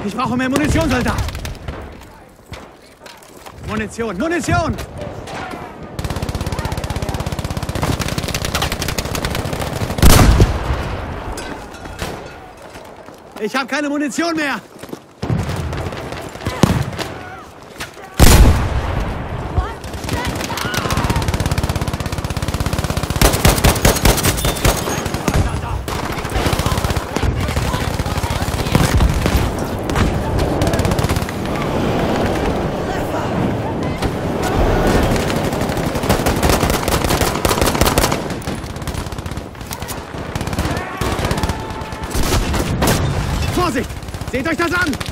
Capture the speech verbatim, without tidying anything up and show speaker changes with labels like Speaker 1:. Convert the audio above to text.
Speaker 1: Ich brauche mehr Munition, Soldat! Munition! Munition! Ich habe keine Munition mehr! Vorsicht! Seht euch das an!